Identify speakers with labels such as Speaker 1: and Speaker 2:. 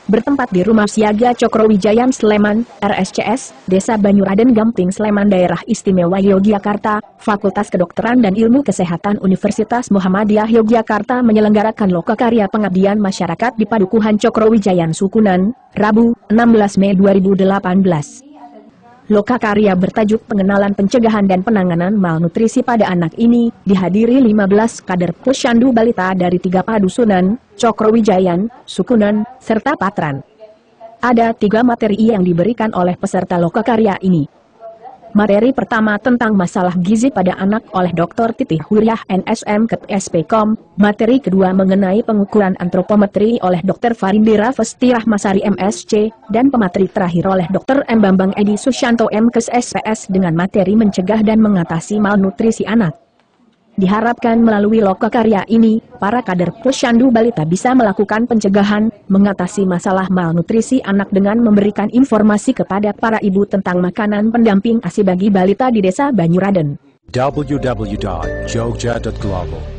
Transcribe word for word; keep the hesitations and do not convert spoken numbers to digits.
Speaker 1: bertempat di Rumah Siaga Cokrowijayan Sleman, R S C S, Desa Banyuraden Gamping Sleman Daerah Istimewa Yogyakarta, Fakultas Kedokteran dan Ilmu Kesehatan Universitas Muhammadiyah Yogyakarta menyelenggarakan lokakarya pengabdian masyarakat di Padukuhan Cokrowijayan Sukunan, Rabu, enam belas Mei dua ribu delapan belas. Lokakarya bertajuk Pengenalan Pencegahan dan Penanganan Malnutrisi pada Anak ini, dihadiri lima belas kader posyandu balita dari tiga padusunan, Cokrowijayan, Sukunan, serta Patran. Ada tiga materi yang diberikan oleh peserta lokakarya ini. Materi pertama tentang masalah gizi pada anak oleh Doktor Titi Huriah N S M Ket S P Kom, materi kedua mengenai pengukuran antropometri oleh Doktor Farindira Festi Rahmasari M S C, dan pemateri terakhir oleh Doktor M Bambang Edi Susyanto M Kes S P S dengan materi mencegah dan mengatasi malnutrisi anak. Diharapkan melalui lokakarya ini, para kader posyandu balita bisa melakukan pencegahan, mengatasi masalah malnutrisi anak dengan memberikan informasi kepada para ibu tentang makanan pendamping A S I bagi balita di Desa Banyuraden.
Speaker 2: w w w dot jogja dot global